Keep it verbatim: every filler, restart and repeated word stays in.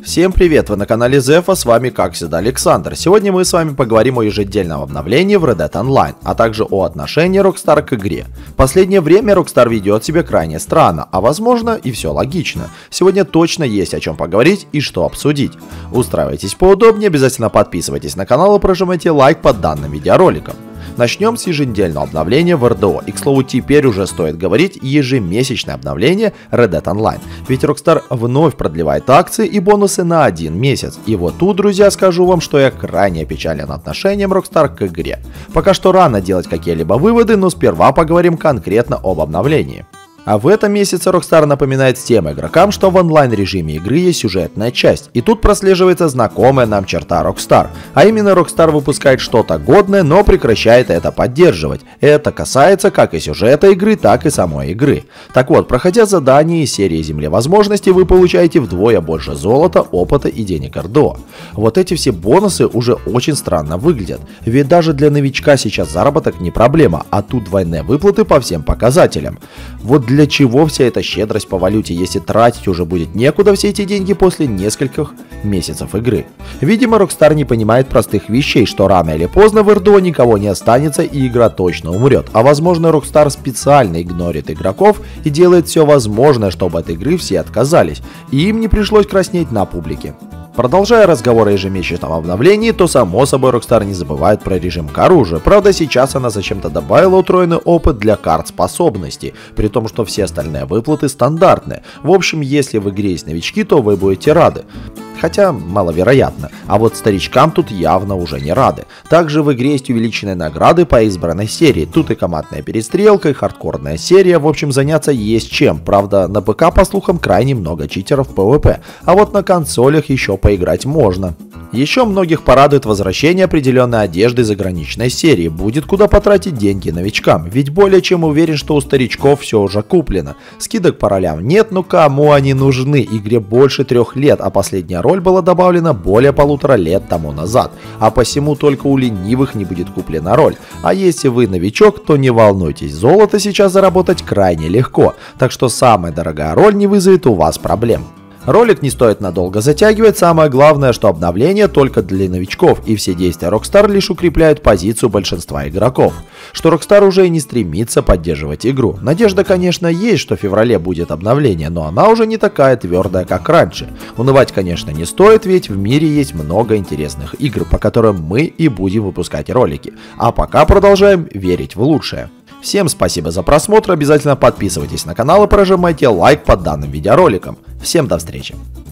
Всем привет, вы на канале Зефа, с вами как всегда Александр. Сегодня мы с вами поговорим о ежедневном обновлении в Red Dead Online, а также о отношении Rockstar к игре. В последнее время Rockstar ведет себя крайне странно, а возможно и все логично. Сегодня точно есть о чем поговорить и что обсудить. Устраивайтесь поудобнее, обязательно подписывайтесь на канал и прожимайте лайк под данным видеороликом. Начнем с еженедельного обновления в эр дэ о, и к слову теперь уже стоит говорить ежемесячное обновление Red Dead Online, ведь Rockstar вновь продлевает акции и бонусы на один месяц. И вот тут, друзья, скажу вам, что я крайне опечален отношением Rockstar к игре. Пока что рано делать какие-либо выводы, но сперва поговорим конкретно об обновлении. А в этом месяце Rockstar напоминает всем игрокам, что в онлайн-режиме игры есть сюжетная часть, и тут прослеживается знакомая нам черта Rockstar, а именно Rockstar выпускает что-то годное, но прекращает это поддерживать. Это касается как и сюжета игры, так и самой игры. Так вот, проходя задания из серии Земли возможностей, вы получаете вдвое больше золота, опыта и денег эр дэ о. Вот эти все бонусы уже очень странно выглядят, ведь даже для новичка сейчас заработок не проблема, а тут двойные выплаты по всем показателям. Вот для чего вся эта щедрость по валюте, если тратить уже будет некуда все эти деньги после нескольких месяцев игры? Видимо, Rockstar не понимает простых вещей, что рано или поздно в эр дэ о никого не останется и игра точно умрет. А возможно, Rockstar специально игнорит игроков и делает все возможное, чтобы от игры все отказались, и им не пришлось краснеть на публике. Продолжая разговор о ежемесячном обновлении, то само собой Rockstar не забывает про режим к оружию. Правда, сейчас она зачем-то добавила утроенный опыт для карт способностей, при том, что все остальные выплаты стандартные. В общем, если в игре есть новички, то вы будете рады. Хотя маловероятно, а вот старичкам тут явно уже не рады. Также в игре есть увеличенные награды по избранной серии. Тут и командная перестрелка, и хардкорная серия, в общем заняться есть чем. Правда, на ПК, по слухам, крайне много читеров в пэ вэ пэ, а вот на консолях еще поиграть можно. Еще многих порадует возвращение определенной одежды заграничной серии. Будет куда потратить деньги новичкам, ведь более чем уверен, что у старичков все уже куплено. Скидок по ролям нет, но кому они нужны? Игре больше трех лет, а последняя роль была добавлена более полутора лет тому назад, а посему только у ленивых не будет куплена роль. А если вы новичок, то не волнуйтесь, золото сейчас заработать крайне легко, так что самая дорогая роль не вызовет у вас проблем. Ролик не стоит надолго затягивать, самое главное, что обновление только для новичков, и все действия Rockstar лишь укрепляют позицию большинства игроков. Что Rockstar уже и не стремится поддерживать игру. Надежда, конечно, есть, что в феврале будет обновление, но она уже не такая твердая, как раньше. Унывать, конечно, не стоит, ведь в мире есть много интересных игр, по которым мы и будем выпускать ролики. А пока продолжаем верить в лучшее. Всем спасибо за просмотр, обязательно подписывайтесь на канал и прожимайте лайк под данным видеороликом. Всем до встречи!